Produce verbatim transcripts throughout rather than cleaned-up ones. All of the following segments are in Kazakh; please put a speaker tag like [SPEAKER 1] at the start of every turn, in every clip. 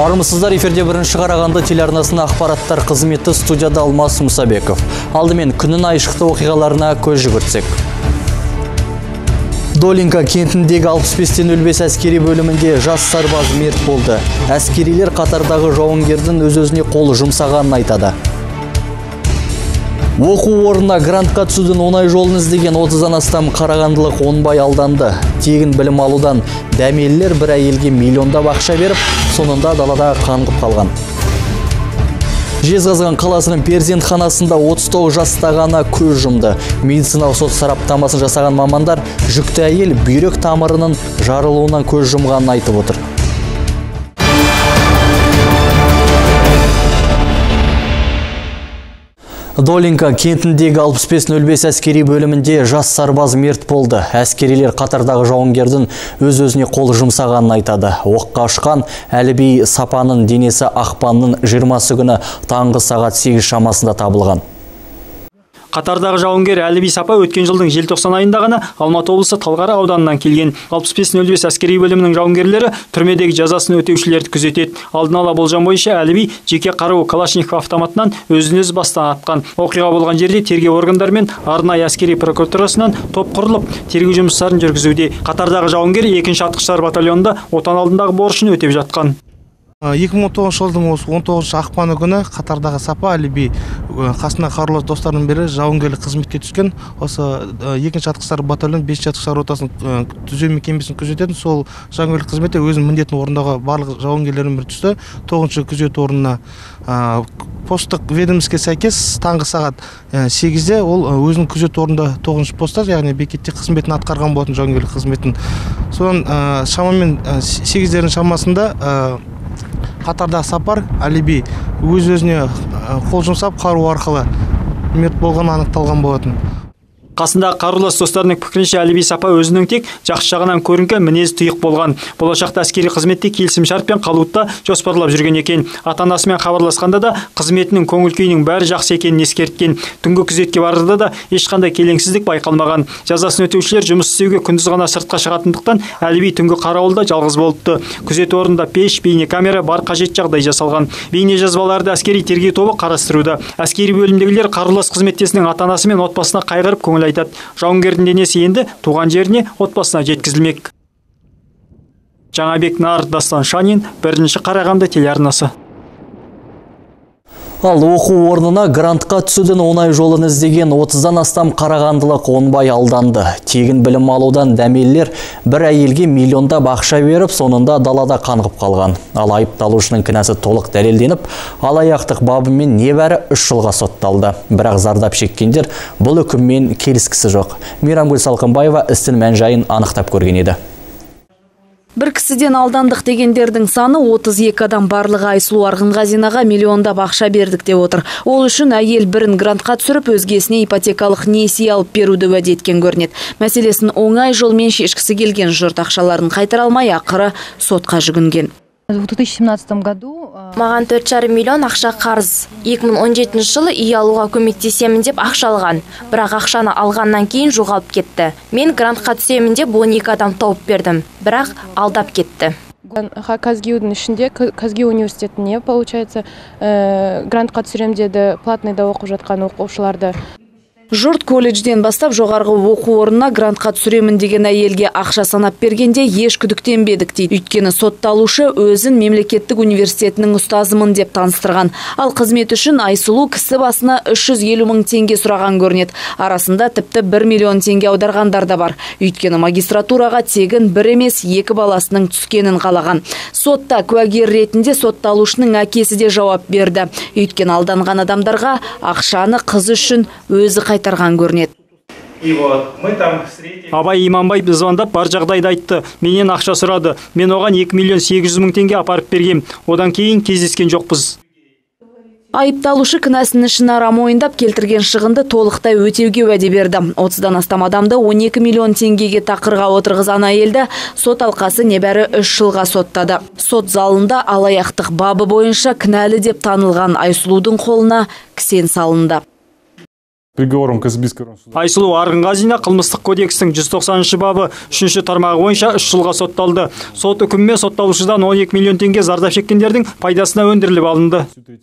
[SPEAKER 1] Армысыздар, эфирде бірінші Қарағанды телеарнасының ақпараттар қызметі, студияда Алмас Мұсабеков. Алдымен күннің айшықты оқиғаларына көз жүгіртсек. Долинка кентіндегі алпыс бестен нөл бес әскери бөлімінде жас сарбаз мерт болды. Әскерилер қатардағы жауынгердің өз-өзіне қол жұмсағанын айтады. Оқу орнына грантқа түсудің оңай жолын іздеген отыздан астам қарағандылық оңбай алданды. Тегін білім алудан дәмелілер бір әйелге миллиондап ақша беріп, сонында далада қаңғып қалған. Жезқазған қаласының перзентханасында отыз тоғыз жастағы ана көз жұмды. Медициналық сот сараптамасын жасаған мамандар жүкті әйел бүйрек тамырының жарылуынан көз жұмғанын айтып отыр. Долинка кентіндегі алпыс бес нөл бес әскери бөлімінде жас сарбаз мерт болды. Әскерилер қатардағы жауынгердің өз-өзіне қол жұмсағанын айтады. Оққа ұшқан Әліби Сапаның денесі ақпанның жиырмасы күні таңғы сағат сегіз шамасында табылған.
[SPEAKER 2] Қатардағы жауынгер Әліби Сапа өткен жылдың желтоқсан айында ғана Алматы облысы Талғара ауданынан келген. алпыс бес нөл бес әскери бөлімінің жауынгерлері түрмедегі жазасын өтеушілерді күзетеді. Алдын ала болжам бойынша Әліби жеке қаруы Калашников автоматынан өзін-өз бастан атқан. Оқиға болған жерде тергеу органдарымен арнайы әскери прокуратурасынан топ құрылып, тергеу жұмыстарын жүргізуде. Қатардағы жауынгер екінші атқыштар батальонында отан алдындағы борышын өтеп жатқан.
[SPEAKER 3] екі мың он тоғызыншы жылдың он тоғызыншы ақпаны күні қатардағы Сапа Әліби қасына қарулы достарының бірі жауынгерлік қызметке түскен. Осы екінші атқыштар батальон бесінші атқыштар ротасының түзеу мекемесін күзететін. Сол жауынгерлік қызметте өзінің міндетін орындауға барлық жауынгерлердің бірі түсті. тоғызыншы күзет орнына посттық ведомствоға сәйкес таңғы сағат сегізде ол өзінің күзет орнында тоғызыншы постта, яғни бекетте қызметін атқарған болатын жауынгерлік қызметін. Содан шамамен сегіздердің шамасында қатардағы Сапар Әліби өз-өзіне қол жұмсап қару арқылы мерт болғаны анықталған болатын.
[SPEAKER 2] Қасындағы қарулас достарының пікірінше Әліби Сапа өзінің тек жақсы жағынан көрінген мінез тұйық болған. Болашақта әскери қызметте келісімшартпен қалуды жоспарлап жүрген екен. Ата-анасымен хабарласқанда да қызметінің көңіл-күйінің бәрі жақсы екенін ескерткен. Түнгі күзетке барырда да ешқандай келеңсіздік байқалмаған. Жазасын өтеушілер жұмыс істеуге күндіз ғана сыртқа шығатындықтан Әліби түнгі қарауылда жалғыз болыпты. Күзет орнында пеш, бейнекамера бар, қажет жағдай жасалған. Бейне жазбаларды әскери тергеу тобы қарастыруда. Әскери бөлімдегілер қарулас қызметтесінің ата-анасы мен отбасына қайғырып көңіл айтады. Жауынгердің денесі енді туған жеріне, отбасына жеткізілмек. Жаңабек Нар, Дастан Шанин, бірінші Қарағанды телеарнасы.
[SPEAKER 1] Ал оқу орнына грантқа түсудің оңай жолын іздеген отыздан астам қарағандылық оңбай алданды. Тегін білім алудан дәмелілер бір әйелге миллиондап ақша беріп, сонында далада қаңғып қалған. Ал айыпталушының кінәсі толық дәлелденіп, алаяқтық бабымен небәрі үш жылға сотталды. Бірақ зардап шеккендер бұл үкіммен келіскісі жоқ. Мейрамгүл Салқынбаева істің мән-жайын анықтап көрген еді.
[SPEAKER 4] Бір кісіден алдандық дегендердің саны отыз екі адам. Барлығы Айсұлу Арғынғазинаға миллиондап ақша бердік деп отыр. Ол үшін әйел бірін грантқа түсіріп, өзгесіне ипотекалық несие алып беруді уәде еткен көрінеді. Мәселесін оңай жолмен шешкісі келген жұрт ақшаларын қайтара алмай ақыры сотқа жүгінген.
[SPEAKER 5] В две тысячи семнадцатом году
[SPEAKER 6] маған төрт жарым миллион ақша қарыз. екі мың он жетінші жылы үй алуға көмектесемін деп ақша алған. Бірақ ақшаны алғаннан кейін жоғалып кетті. Мен грантқа түсемін деп он екі адам тауып бердім. Бірақ алдап кетті.
[SPEAKER 5] Казгиудың ішінде, Казгиу университетіне, получается, грантқа түсірем деді, платныйда оқып жатқан оқушыларды.
[SPEAKER 4] Жұрт колледжден бастап жоғарғы оқу орнына грантқа түсіремін деген әйелге ақша санап бергенде еш күдіктенбедік дейді. Өйткені сотталушы өзін мемлекеттік университетінің ұстазымын деп таныстырған. Ал қызмет үшін Айсұлу кісі басына үш жүз елу мың теңге сұраған көрінеді. Арасында тіпті бір миллион теңге аударғандар да бар. Өйткені магистратураға тегін бір емес екі баласының түскенін қалаған. Сотта куәгер ретінде сотталушының әкесі де жауап берді. Өйткені алданған адамдарға ақшаны қыз үшін өзі қайтарған көрінеді.
[SPEAKER 2] Абай Иманбаев звондап бар жағдайды айтты. Менен ақша сұрады. Мен оған екі миллион сегіз жүз мың теңге апарып бергем. Одан кейін кездескен жоқпыз.
[SPEAKER 4] Айыпталушы кінәсін ішінара мойындап келтірген шығынды толықтай өтеуге уәде берді. отыздан астам адамды он екі миллион теңгеге тақырға отырғызған әйелді сот алқасы небәрі үш жылға соттады. Сот залында алаяқтық бабы бойынша кінәлі деп танылған Айсұлудың қолына кісен салынды.
[SPEAKER 7] Приговором Каспийского суда.
[SPEAKER 2] Айсұлу Арғынғазина қылмыстық кодекстің жүз тоқсаныншы бабы үшінші тармағы бойынша үш жылға сотталды. Сот үкімімен сотталушыдан он екі миллион теңге зардап шеккендердің пайдасына өндіріліп алынды.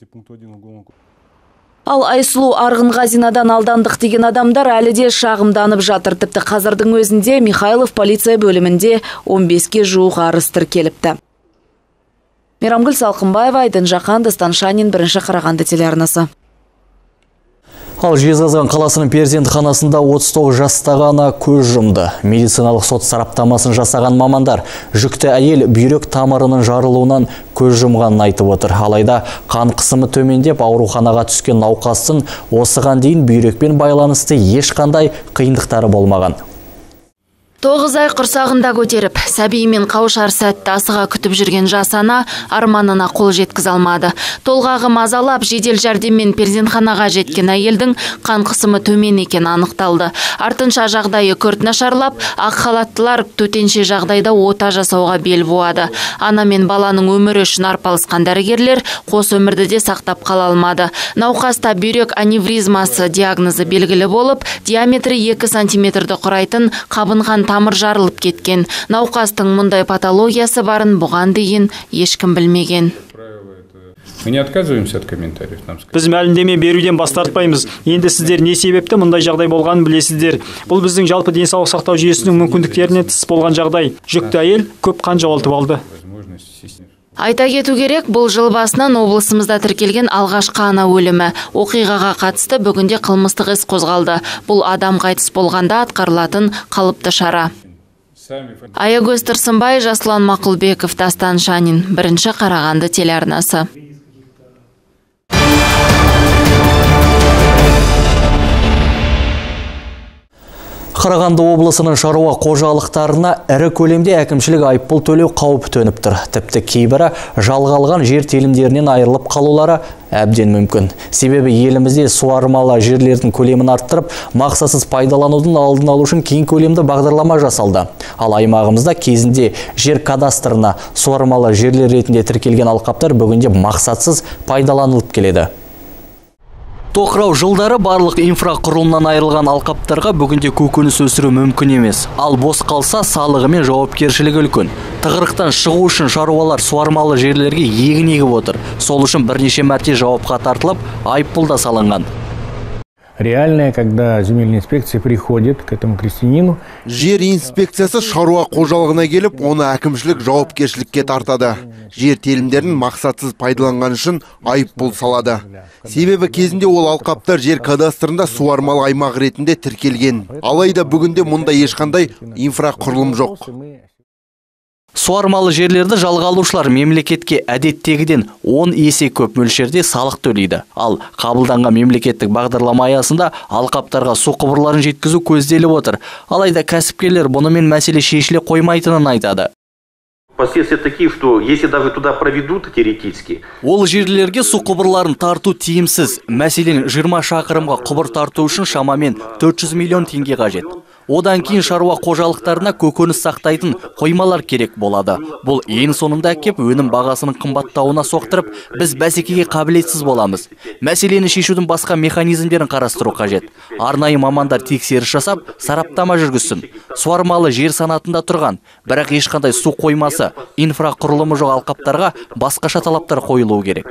[SPEAKER 4] Ал Айсұлу Арғынғазинадан алдандық деген адамдар әлі де шағымданып жатыр. Тіпті қазірдің өзінде Михайлов полиция бөлімінде он беске жуық арыз тіркеліпті. Мейрамгүл Салқынбаева, Айдын Жақан, Дастан Шанин, бірінші Қарағанды телеарнасы.
[SPEAKER 1] Ал Жезқазған қаласының перзентханасында отыз тоғыз жастағы ана көз жұмды. Медициналық сот сараптамасын жасаған мамандар жүкті әйел бүйрек тамырының жарылуынан көз жұмғанын айтып отыр. Алайда қан қысымы төмендеп ауруханаға түскен науқастың осыған дейін бүйрекпен байланысты ешқандай қиындықтары болмаған.
[SPEAKER 6] Тоғыз ай құрсағында көтеріп, сәбиімен қауышар сәтті асыға күтіп жүрген жас ана арманына қол жеткізе алмады. Толғағы мазалап, жедел жәрдеммен перзентханаға жеткен әйелдің қан қысымы төмен екен анықталды. Артынша жағдайы күрт нашарлап, ақ халаттылар төтенше жағдайда ота жасауға бел буады. Ана мен баланың өмірі үшін арпалысқан дәрігерлер қос өмірді де сақтап қала алмады. Науқаста бүйрек аневризмасы диагнозы белгілі болып, диаметрі екі сантиметрді құрайтын қабынған тамыр жарылып кеткен. Науқастың мұндай патологиясы барын бұған дейін ешкім білмеген.
[SPEAKER 7] Мы не отказываемся от комментариев.
[SPEAKER 2] Біз мәлімдеме беруден бас тартпаймыз. Енді сіздер не себепті мұндай жағдай болғанын білесіздер. Бұл біздің жалпы денсаулық сақтау жүйесінің мүмкіндіктеріне тыс болған жағдай. Жүкті әйел көп қан жоғалтып алды.
[SPEAKER 6] Айта кету керек, бұл жыл басынан облысымызда тіркелген алғашқы ана өлімі. Оқиғаға қатысты бүгінде қылмыстық іс қозғалды. Бұл адам қайтыс болғанда атқарылатын қалыпты шара. Аягөз Тұрсынбай, Жасұлан Мақұлбеков, Дастан Шанин, бірінші Қарағанды телеарнасы.
[SPEAKER 1] Қарағанды облысының шаруа қожалықтарына ірі көлемде әкімшілік айыппұл төлеу қаупі төніп тұр. Тіпті кейбірі жалға алған жер телімдерінен айырылып қалулары әбден мүмкін. Себебі елімізде суармалы жерлердің көлемін арттырып, мақсатсыз пайдаланудың алдын алу үшін кең көлемді бағдарлама жасалды. Ал аймағымызда кезінде жер кадастрына суармалы жерлер ретінде тіркелген алқаптар бүгінде мақсатсыз пайдаланылып келеді. Тоқырау жылдары барлық инфрақұрылымнан айырылған алқаптарға бүгінде көкөніс өсіру мүмкін емес. Ал бос қалса салығы мен жауапкершілігі үлкен. Тығырықтан шығу үшін шаруалар суармалы жерлерге егін егіп отыр. Сол үшін бірнеше мәрте жауапқа тартылып, айыппұл да салынған.
[SPEAKER 8] Реальная, когда земельная инспекция приходит к этому крестьянину.
[SPEAKER 9] Жер инспекциясы шаруа қожалығына келіп, оны әкімшілік жауапкершілікке тартады. Жер телімдерін мақсатсыз пайдаланған үшін айыппұл салады. Себебі кезінде ол алқаптар жер кадастрында суармалы аймақ ретінде тіркелген. Алайда бүгінде мұнда ешқандай инфрақұрылым жоқ.
[SPEAKER 1] Суармалы жерлерді жалға алушылар мемлекетке әдеттегіден он есе көп мөлшерде салық төлейді. Ал қабылданған мемлекеттік бағдарлама аясында алқаптарға су құбырларын жеткізу көзделіп отыр. Алайда кәсіпкерлер бұнымен мәселе шешіле қоймайтынын айтады.
[SPEAKER 10] Последствия такие, что если даже туда проведут теоретически.
[SPEAKER 1] Ол жерлерге су құбырларын тарту тиімсіз. Мәселен, жиырма шақырымға құбыр тарту үшін шамамен төрт жүз миллион теңге қажет. Одан кейін шаруа қожалықтарына көкөніс сақтайтын қоймалар керек болады. Бұл ең соңында әкеп өнім бағасының қымбаттауына соқтырып, біз бәсекеге қабілетсіз боламыз. Мәселені шешудің басқа механизмдерін қарастыру қажет. Арнайы мамандар тексеріс жасап, сараптама жүргізсін. Суармалы жер санатында тұрған, бірақ ешқандай су қоймасы, инфрақұрылымы жоқ алқаптарға басқаша талаптар қойылуы керек.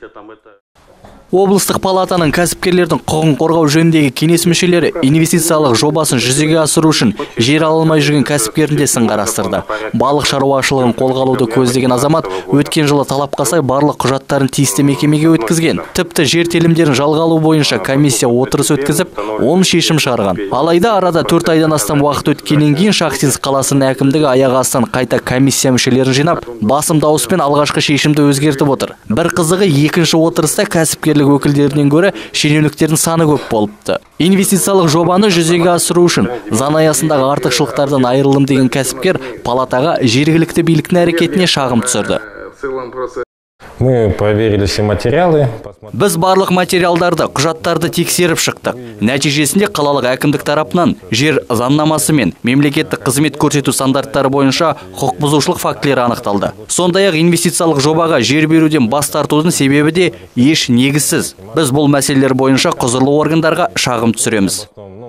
[SPEAKER 1] Облыстық палатаның кәсіпкерлердің құқығын қорғау жөніндегі кеңес мүшелері инвестициялық жобасын жүзеге асыру үшін жер ала алмай жүрген кәсіпкерінде сын қарастырды. Балық шаруашылығын қолға алуды көздеген азамат өткен жылы талапқа сай барлық құжаттарын тиісті мекемеге өткізген. Тіпті жер телімдерін жалға алу бойынша комиссия отырыс өткізіп, оң шешім шығарған. Алайда арада төрт айдан астам уақыт өткеннен кейін Шахтинск қаласының әкімдігі аяқ астынан қайта комиссия мүшелерін жинап, басым дауыспен алғашқы шешімді өзгертіп отыр. Бір қызығы екінші отырыста кәсіпкерлік өкілдерінен көрі шенеуніктердің саны көп болыпты. Инвестициялық жобаны жүзеге асыру үшін заң аясындағы артықшылықтардан айырылым деген кәсіпкер палатаға жергілікті биліктің әрекетіне шағым түсірді.
[SPEAKER 11] Мы проверили все материалы.
[SPEAKER 1] Біз барлық материалдарды, құжаттарды тексеріп шықтық. Нәтижесінде қалалық әкімдік тарапынан жер заңнамасы мен мемлекеттік қызмет көрсету стандарттары бойынша құқық бұзушылық фактілері анықталды. Сондай-ақ инвестициялық жобаға жер беруден бас тартудың себебі де еш негізсіз. Біз бұл мәселелер бойынша құзырлы органдарға шағым түсіреміз.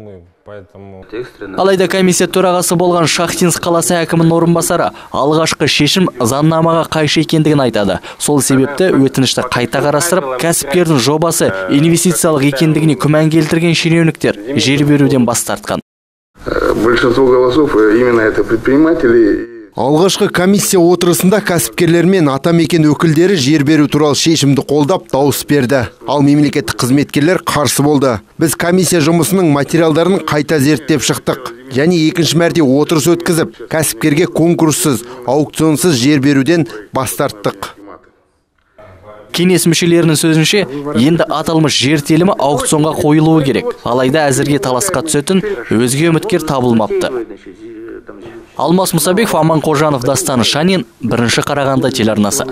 [SPEAKER 1] Алайда комиссия төрағасы болған Шахтинск қаласы әкімінің орынбасары алғашқы шешім заңнамаға қайшы екендігін айтады. Сол себепті өтінішті қайта қарастырып, кәсіпкердің жобасы инвестициялық екендігіне күмән келтірген шенеуніктер жер беруден бас тартқан.
[SPEAKER 12] Большинство голосов именно это предприниматели.
[SPEAKER 9] Алғашқы комиссия отырысында кәсіпкерлер мен атамекен өкілдері жер беру туралы шешімді қолдап дауыс берді. Ал мемлекеттік қызметкерлер қарсы болды. Біз комиссия жұмысының материалдарын қайта зерттеп шықтық. Және екінші мәрте отырыс өткізіп, кәсіпкерге конкурссыз, аукционсыз жер беруден бас тарттық.
[SPEAKER 1] Кеңес мүшелерінің сөзінше, енді аталмыш жер телімі аукционға қойылуы керек. Алайда әзірге таласқа түсетін өзге үміткер табылмапты. Алмас Мұсабеков, Аман Қожанов, Дастан Шанин, бірінші Қарағанды телеарнасы.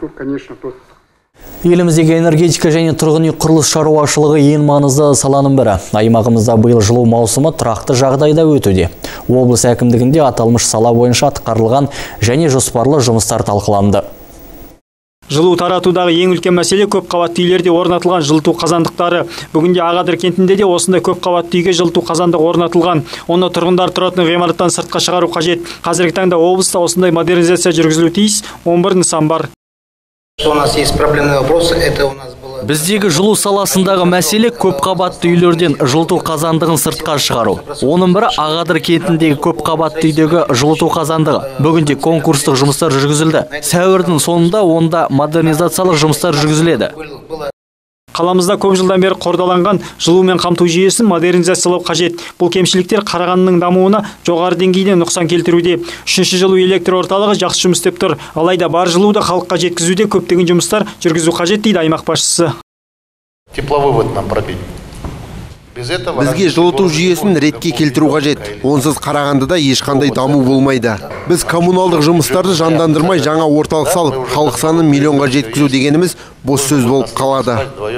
[SPEAKER 1] Еліміздегі энергетика және тұрғын үй құрылыс шаруашылығы ең маңызды саланың бірі. Аймағымызда биыл жылу маусымы тұрақты жағдайда өтуде. Облыс әкімдігінде аталмыш сала бойынша атқарылған және жоспарлы жұмыстар талқыланды.
[SPEAKER 2] Жылу таратудағы ең үлкен мәселе көп қабатты үйлерде орнатылған жылыту қазандықтары. Бүгінде Ағадыр кентінде де осындай көп қабатты үйге жылыту қазандығы орнатылған. Оны тұрғындар тұратын ғимараттан сыртқа шығару қажет. Қазіргі таңда облыста осындай модернизация жүргізілуі тиіс, он бір нысан бар.
[SPEAKER 13] У нас есть проблемный вопрос, это у нас было...
[SPEAKER 1] Біздегі жылу саласындағы мәселе көп қабатты үйлерден жылыту қазандығын сыртқа шығару. Оның бірі Ағадыр кентіндегі көп қабатты үйдегі жылыту қазандығы. Бүгінде конкурстық жұмыстар жүргізілді. Сәуірдің соңында онда модернизациялық жұмыстар жүргізіледі.
[SPEAKER 2] Қаламызда көп жылдан бері қордаланған жылумен қамту жүйесін модернизациялау қажет. Бұл кемшіліктер Қарағандының дамуына жоғары деңгейде нұқсан келтіруде. Үшінші жылу электр орталығы жақсы жұмыс істеп тұр. Алайда бар жылуды халыққа жеткізуде көптеген жұмыстар жүргізу қажет дейді аймақ басшысы.
[SPEAKER 12] Тепловывод нам пробить.
[SPEAKER 9] Бізге жылыту жүйесін ретке келтіру қажет. Онсыз Қарағандыда ешқандай даму болмайды. Біз коммуналдық жұмыстарды жандандырмай жаңа орталық салып, халық санын миллионға жеткізу дегеніміз бос сөз болып қалады.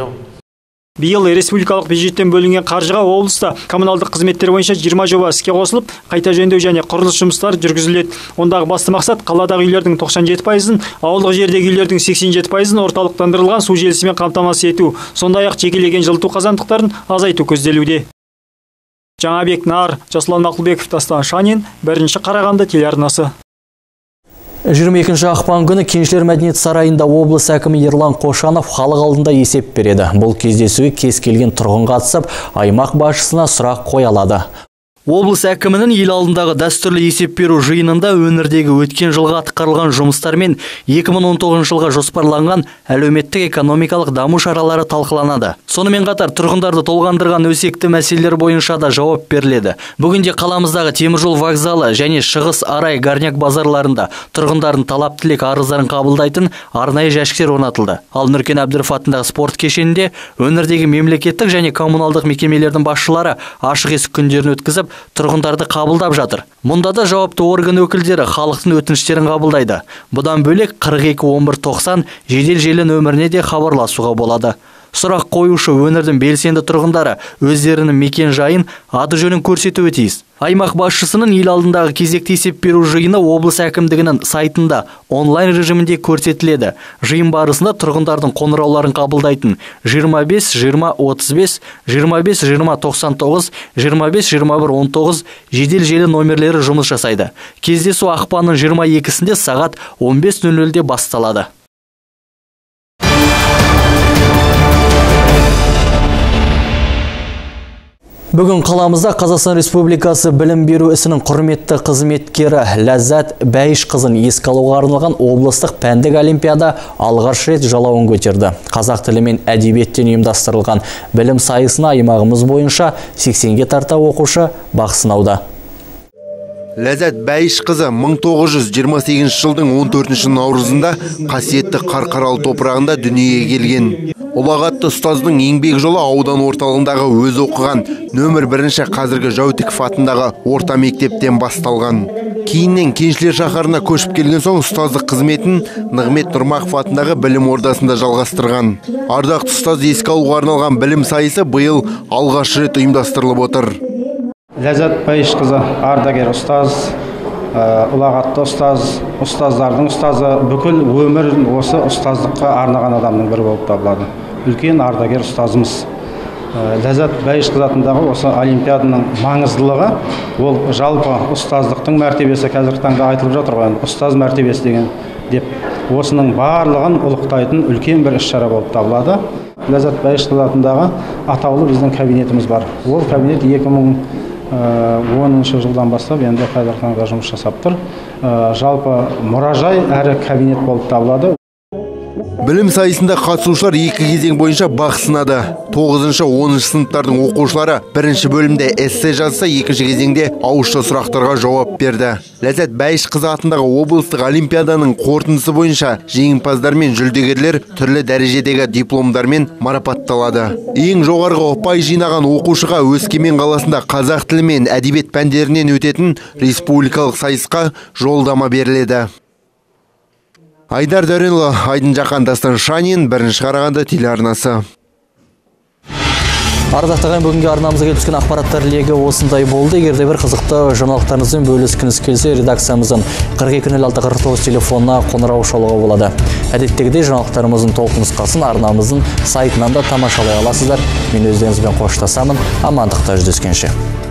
[SPEAKER 2] Биыл республикалық бюджеттен бөлінген қаржыға облыста коммуналдық қызметтер бойынша жиырма жоба іске қосылып, қайта жөндеу және құрылыс жұмыстары жүргізіледі. Ондағы басты мақсат қаладағы үйлердің тоқсан жеті пайызын, ауылдық жердегі үйлердің сексен жеті пайызын орталықтандырылған су желісімен қамтамасыз ету, сондай-ақ жекелеген жылыту қазандықтарын азайту көзделуде. Жаңабек Нар, Жасұлан Мақұлбеков, Дастан Шанин, бірінші Қарағанды телеарнасы.
[SPEAKER 1] жиырма екінші ақпан күні Кеншілер мәдениет сарайында облыс әкімі Ерлан Қошанов халық алдында есеп береді. Бұл кездесуге кез келген тұрғын қатысып, аймақ басшысына сұрақ қоя алады. Облыс әкімінің ел алдындағы дәстүрлі есеп беру жиынында өңірдегі өткен жылға атқарылған жұмыстар мен екі мың он тоғызыншы жылға жоспарланған әлеуметтік экономикалық даму шаралары талқыланады. Сонымен қатар тұрғындарды толғандырған өзекті мәселелер бойынша да жауап беріледі. Бүгінде қаламыздағы теміржол вокзалы және Шығыс Арай Гарняк базарларында тұрғындардың талап тілек арыздарын қабылдайтын арнайы жәшіктер орнатылды. Ал Нұркен Әбдіров атындағы спорт кешенінде өңірдегі мемлекеттік және коммуналдық мекемелердің басшылары ашық есік күндерін өткізіп, тұрғындарды қабылдап жатыр. Мұнда да жауапты орган өкілдері халықтың өтініштерін қабылдайды. Бұдан бөлек қырық екі он бір тоқсан жедел желі нөміріне де хабарласуға болады. Сұрақ қоюшы өңірдің белсенді тұрғындары өздерінің мекен жайын, аты жөнін көрсетуі тиіс. Аймақ басшысының ел алдындағы кезекті есеп беру жиыны облыс әкімдігінің сайтында онлайн режимінде көрсетіледі. Жиын барысында тұрғындардың қоңырауларын қабылдайтын жиырма бес жиырма отыз бес, жиырма бес жиырма тоқсан тоғыз, жиырма бес жиырма бір он тоғыз жедел желі номерлері жұмыс жасайды. Кездесу ақпанның жиырма екісінде сағат он бес нөл нөлде басталады. Бүгін қаламызда Қазақстан Республикасы білім беру ісінің құрметті қызметкері Ләззат Бәйіш қызын еске алуға арналған облыстық пәндік олимпиада алғаш рет жалауын көтерді. Қазақ тілі мен әдебиеттен ұйымдастырылған білім сайысына аймағымыз бойынша сексенге тарта оқушы бақ сынауда.
[SPEAKER 9] Ләззат Бәйіш қызы мың тоғыз жүз жиырма сегізінші жылдың он төртінші наурызында қасиетті Қарқаралы топырағында дүниеге келген. Ұлағатты ұстаздың еңбек жолы аудан орталығындағы өз оқыған нөмір бірінші қазіргі Жәутіков атындағы орта мектептен басталған. Кейіннен Кеншілер шаһарына көшіп келген соң ұстаздық қызметін Нығмет Нұрмақов атындағы білім ордасында жалғастырған. Ардақты ұстаз еске алуға арналған білім сайысы биыл алғаш рет ұйымдастырылып отыр.
[SPEAKER 14] Ләззат Байышқызы ардагер ұстаз, ұлағатты ұстаз, ұстаздардың ұстазы, бүкіл өмірін осы ұстаздыққа арнаған адамның бірі болып табылады. Үлкен ардагер ұстазымыз. Ләззат Байышқызы атындағы осы олимпиаданың маңыздылығы, ол жалпы ұстаздықтың мәртебесі қазіргі таңда айтылып жатыр ғой, ұстаз мәртебесі деген деп, осының барлығын ұлықтайтын үлкен бір іс-шара болып табылады. Ләззат Байышқызы атындағы атаулы біздің кабинетіміз бар. Ол кабинет екі мың оныншы жылдан бастап енді қазіргі таңда жұмыс жасап тұр. Жалпы мұражай әрі кабинет болып табылады.
[SPEAKER 9] Білім сайысында қатысушылар екі кезең бойынша бақ сынады. тоғызыншы оныншы сыныптардың оқушылары бірінші бөлімде эссе жазса, екінші кезеңде ауызша сұрақтарға жауап берді. Ләззат Байышқызы атындағы облыстық олимпиаданың қорытындысы бойынша жеңімпаздар мен жүлдегерлер түрлі дәрежедегі дипломдармен марапатталады. Ең жоғарғы ұпай жинаған оқушыға Өскемен қаласында қазақ тілі мен әдебиет пәндерінен өтетін республикалық сайысқа жолдама беріледі. Айдар Дөренұлы, Айдын Жақан, Дастан Шанин, бірінші Қарағанды телеарнасы.
[SPEAKER 1] Ардақтаған бүгінгі арнамызға келіп түскен ақпараттар легі осындай болды. Егерде бір қызықты жаңалықтарыңызбен бөліскіңіз келсе, редакциямыздың қырық екі нөл алты қырық тоғыз телефонына қоңырау шалуға болады. Әдеттегідей жаңалықтарымыздың толық нұсқасын арнамыздың сайтынан да тамашалай аласыздар. Мен өздеріңізбен қоштасамын. Амандықта жүздескенше.